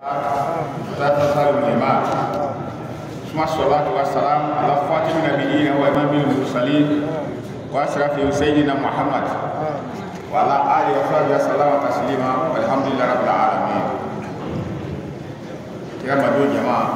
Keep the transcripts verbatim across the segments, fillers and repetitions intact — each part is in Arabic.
والصلاة والسلام على خاتم النبيين وإمام المرسلين وأشرف سيدنا محمد وعلى آله وصحبه وسلم تسليما والحمد لله رب العالمين. يا مدعو جماعة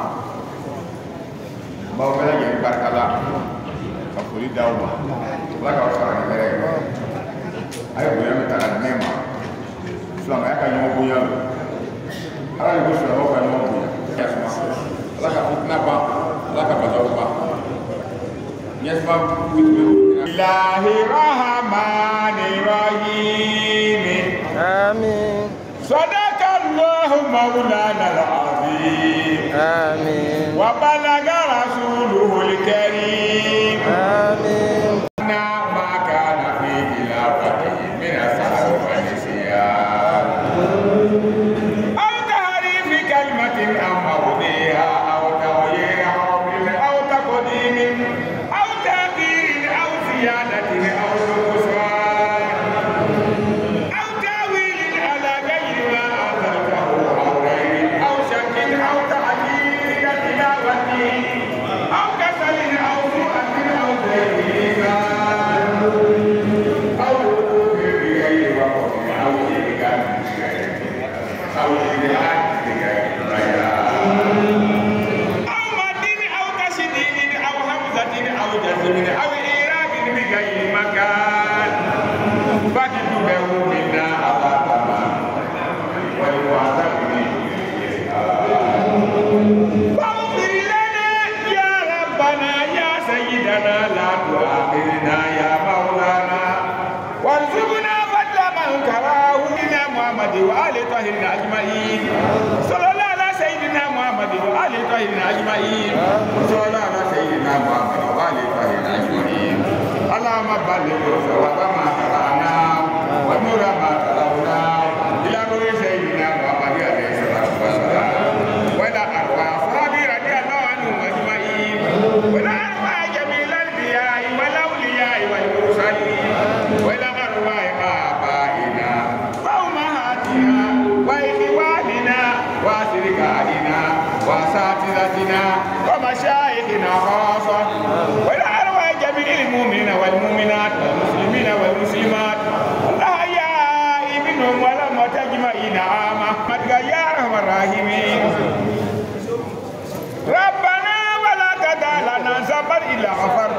باو بلا جي بارك الله فقولي داوما لا كاو سارا نغير اي بويا متانا نيما سلام يا كان يوم بويا على يقول سلام هو كان يوم بويا يا سما لا كفتنا با لا كفتاو با يسمع الله الرحمن الرحيم آمين. صدق الله مولانا العظيم آمين. وبلغ رسوله الكريم آمين. ما كان في خلافته من السهر والنسيان أو تحريف كلمة أو موضعها أو تغيير حرف أو تقديم أو تأخير أو زيادة أو نقصان أو تأويل على غير ما أنزلته أو غير أو شك أو تعديل تلاوته أو كسل أو سوءة أو تهريب أو وقوف بغير وقف أو إلغاء أو إلغاء بغير بيان أو مد أو تشديد أو همزة أو جزم أو إيراد بغير مكان فاجتنبه منا عذابا ويعذب فاغفر لنا يا ربنا يا سيدنا لا تؤاخذنا يا مولانا وارزقنا فضل من كراه إلى محمد وآل طاهرين أجمعين. صلى الله على سيدنا محمد وآل طاهرين أجمعين. صلى الله على سيدنا محمد وآل طاهرين أجمعين. اللهم بلغ ثواب ما قرأنا ونور ما تلونا إلى نور سيدنا محمد عليه الصلاة والسلام وإلى أرواح أصحابه رضي الله عنهم أجمعين وإلى أرواح جميع الأنبياء والأولياء والمرسلين وإلى أرواح آبائنا وأمهاتنا وإخواننا وأشركائنا وأساتذتنا ومشايخنا خاصة وإلى أرواح جميع المؤمنين والمؤمنات والمسلمين والمسلمات الأحياء منهم والأموات أجمعين عامة يا أرحم الراحمين. ربنا ولا تدع لنا ذنبا إلا غفرته